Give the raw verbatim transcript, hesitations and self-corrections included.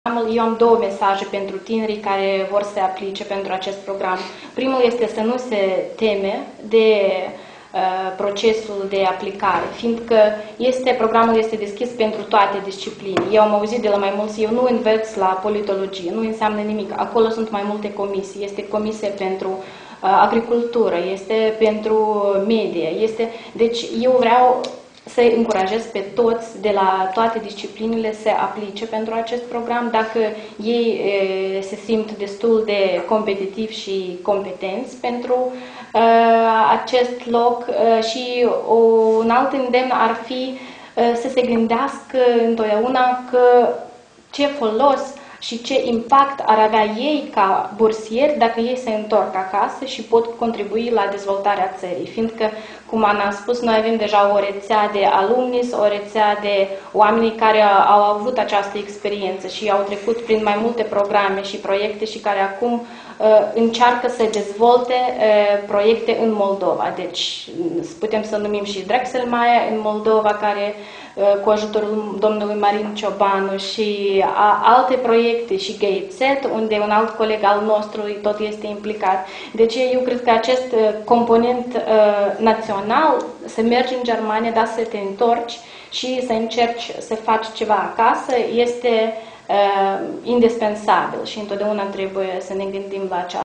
Eu am două mesaje pentru tinerii care vor să se aplice pentru acest program. Primul este să nu se teme de uh, procesul de aplicare, fiindcă este, programul este deschis pentru toate discipline. Eu am auzit de la mai mulți, eu nu învăț la politologie, nu înseamnă nimic. Acolo sunt mai multe comisii. Este comisie pentru uh, agricultură, este pentru media, este... Deci eu vreau să încurajez pe toți de la toate disciplinele să aplice pentru acest program dacă ei e, se simt destul de competitivi și competenți pentru uh, acest loc uh, și o, un alt îndemn ar fi uh, să se gândească întotdeauna că ce folos și ce impact ar avea ei ca bursieri dacă ei se întorc acasă și pot contribui la dezvoltarea țării. Fiindcă, cum Ana a spus, noi avem deja o rețea de alumni, o rețea de oameni care au avut această experiență și au trecut prin mai multe programe și proiecte și care acum uh, încearcă să dezvolte uh, proiecte în Moldova. Deci putem să numim și Drexelmaier în Moldova, care cu ajutorul domnului Marin Ciobanu și a, alte proiecte și G I Z, unde un alt coleg al nostru tot este implicat. Deci eu cred că acest component uh, național, să mergi în Germania, dar să te întorci și să încerci să faci ceva acasă, este uh, indispensabil și întotdeauna trebuie să ne gândim la aceasta.